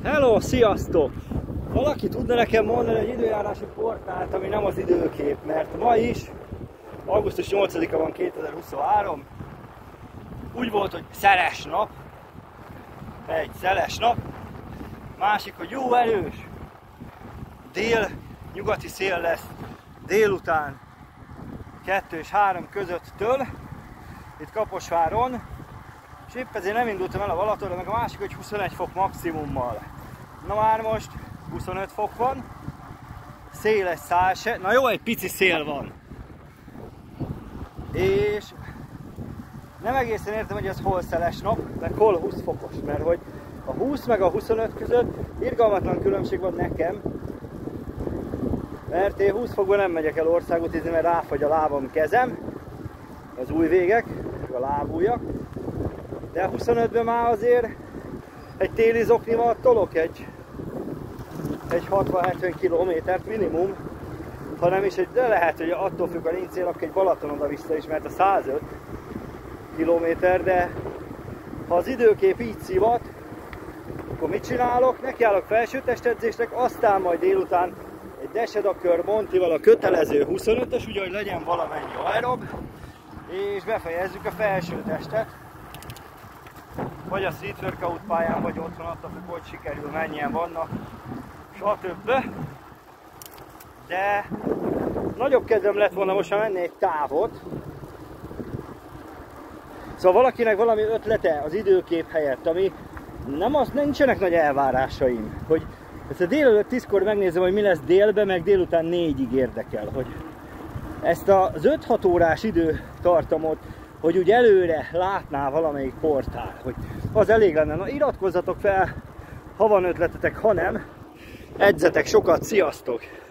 Hello, sziasztok! Valaki tudna nekem mondani egy időjárási portált, ami nem az időkép, mert ma is, augusztus 8-a van 2023, úgy volt, hogy szeles nap, egy szeles nap, másik, hogy jó erős dél-nyugati szél lesz délután 2 és 3 közöttől, itt Kaposváron, és épp ezért nem indultam el a Balatonra, meg a másik, hogy 21 fok maximummal. Na már most 25 fok van, széles szál se, na jó, egy pici szél van. És nem egészen értem, hogy ez hol szeles nap, meg hol 20 fokos, mert hogy a 20 meg a 25 között irgalmatlan különbség van nekem, mert én 20 fokban nem megyek el országútizni, mert ráfagy a lábam, kezem, az újvégek, a lábújak, de 25-ben már azért egy téli zoknival tolok egy 60-70 kilométert minimum, ha nem is, de lehet, hogy attól függ, ha nincs cél, akkor egy Balaton oda-vissza is, mert a 105 kilométer, de ha az időkép így szivat, akkor mit csinálok? Nekiállok felsőtestedzésnek, aztán majd délután egy Desedakör Montival a kötelező 25-ös, ugye, hogy legyen valamennyi aerob, és befejezzük a felsőtestet. Vagy a street workout pályán, vagy otthon, attól függ, hogy sikerül, mennyien vannak, stb. De nagyobb kedvem lett volna most, ha menni egy távot. Szóval valakinek valami ötlete az időkép helyett, ami nincsenek nagy elvárásaim, hogy ezt a délelőtt 10-kor megnézem, hogy mi lesz délben, meg délután 4-ig érdekel, hogy ezt az 5-6 órás időtartamot, hogy úgy előre látná valamelyik portál, hogy az elég lenne. Na, iratkozzatok fel, ha van ötletetek, ha nem, edzetek sokat, sziasztok!